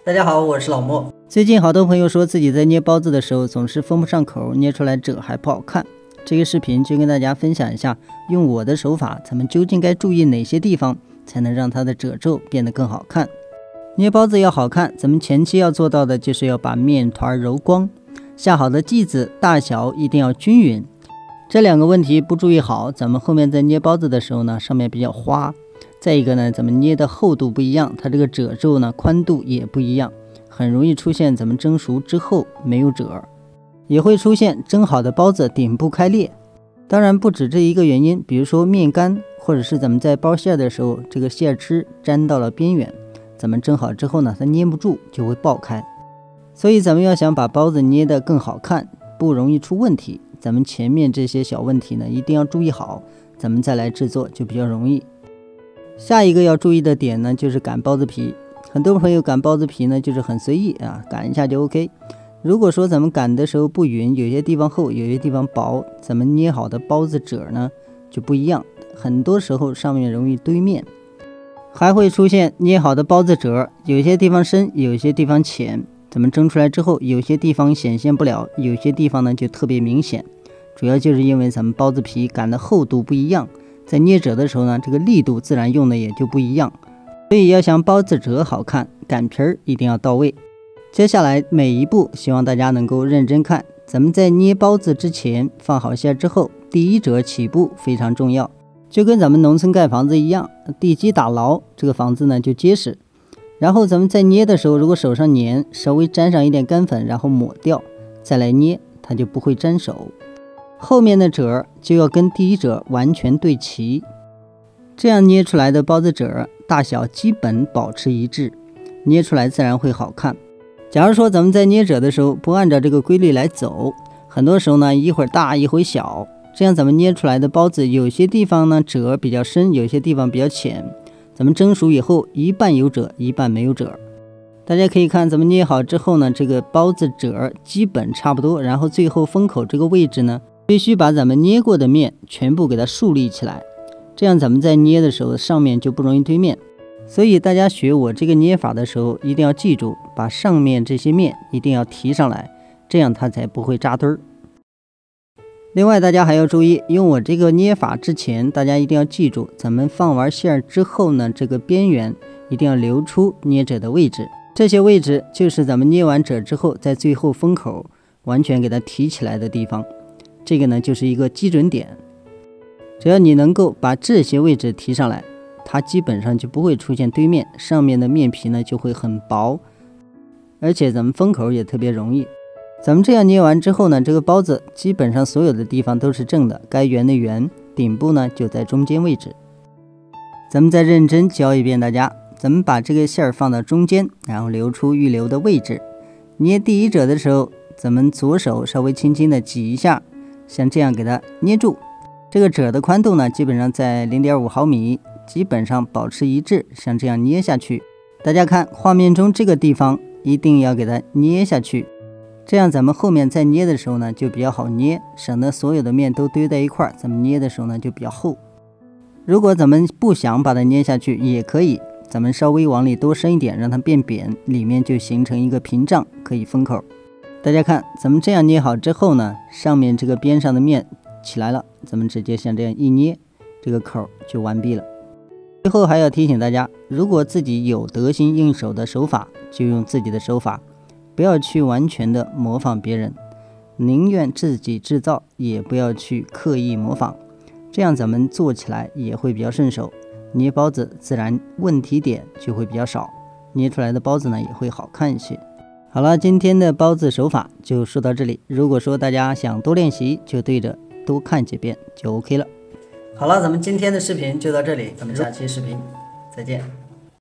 大家好，我是老莫。最近好多朋友说自己在捏包子的时候总是封不上口，捏出来褶还不好看。这个视频就跟大家分享一下，用我的手法，咱们究竟该注意哪些地方，才能让它的褶皱变得更好看。捏包子要好看，咱们前期要做到的就是要把面团揉光，下好的剂子大小一定要均匀。这两个问题不注意好，咱们后面在捏包子的时候呢，上面比较花。再一个呢，咱们捏的厚度不一样，它这个褶皱呢宽度也不一样，很容易出现咱们蒸熟之后没有褶，也会出现蒸好的包子顶部开裂。当然不止这一个原因，比如说面干，或者是咱们在包馅的时候，这个馅汁粘到了边缘，咱们蒸好之后呢，它捏不住就会爆开。所以咱们要想把包子捏得更好看，不容易出问题，咱们前面这些小问题呢一定要注意好，咱们再来制作就比较容易。下一个要注意的点呢，就是擀包子皮。很多朋友擀包子皮呢，就是很随意啊，擀一下就 OK。如果说咱们擀的时候不匀，有些地方厚，有些地方薄，咱们捏好的包子褶呢就不一样，很多时候上面容易堆面，还会出现捏好的包子褶，有些地方深，有些地方浅。咱们蒸出来之后，有些地方显现不了，有些地方呢就特别明显。主要就是因为咱们包子皮擀的厚度不一样。在捏褶的时候呢，这个力度自然用的也就不一样，所以要想包子褶好看，擀皮儿一定要到位。接下来每一步希望大家能够认真看，咱们在捏包子之前放好馅之后，第一褶起步非常重要，就跟咱们农村盖房子一样，地基打牢，这个房子呢就结实。然后咱们在捏的时候，如果手上粘，稍微沾上一点干粉，然后抹掉，再来捏，它就不会粘手。后面的褶就要跟第一褶完全对齐，这样捏出来的包子褶大小基本保持一致，捏出来自然会好看。假如说咱们在捏褶的时候不按照这个规律来走，很多时候呢一会儿大一会儿小，这样咱们捏出来的包子有些地方呢褶比较深，有些地方比较浅，咱们蒸熟以后一半有褶一半没有褶。大家可以看咱们捏好之后呢，这个包子褶基本差不多，然后最后封口这个位置呢必须把咱们捏过的面全部给它竖立起来，这样咱们在捏的时候上面就不容易堆面。所以大家学我这个捏法的时候一定要记住，把上面这些面一定要提上来，这样它才不会扎堆儿。另外大家还要注意，用我这个捏法之前，大家一定要记住，咱们放完馅之后呢，这个边缘一定要留出捏褶的位置，这些位置就是咱们捏完褶之后在最后封口完全给它提起来的地方。这个呢就是一个基准点，只要你能够把这些位置提上来，它基本上就不会出现堆面，上面的面皮呢就会很薄，而且咱们封口也特别容易。咱们这样捏完之后呢，这个包子基本上所有的地方都是正的，该圆的圆，顶部呢就在中间位置。咱们再认真教一遍大家，咱们把这个馅儿放到中间，然后留出预留的位置。捏第一褶的时候，咱们左手稍微轻轻的挤一下，像这样给它捏住，这个褶的宽度呢基本上在 0.5 毫米，基本上保持一致，像这样捏下去。大家看画面中这个地方一定要给它捏下去，这样咱们后面在捏的时候呢就比较好捏，省得所有的面都堆在一块，咱们捏的时候呢就比较厚。如果咱们不想把它捏下去也可以，咱们稍微往里多伸一点，让它变扁，里面就形成一个屏障，可以封口。大家看咱们这样捏好之后呢，上面这个边上的面起来了，咱们直接像这样一捏，这个口就完毕了。最后还要提醒大家，如果自己有得心应手的手法，就用自己的手法，不要去完全的模仿别人，宁愿自己制造，也不要去刻意模仿，这样咱们做起来也会比较顺手，捏包子自然问题点就会比较少，捏出来的包子呢也会好看一些。好了，今天的包子手法就说到这里，如果说大家想多练习，就对着多看几遍就 OK 了。好了，咱们今天的视频就到这里，咱们下期视频再见。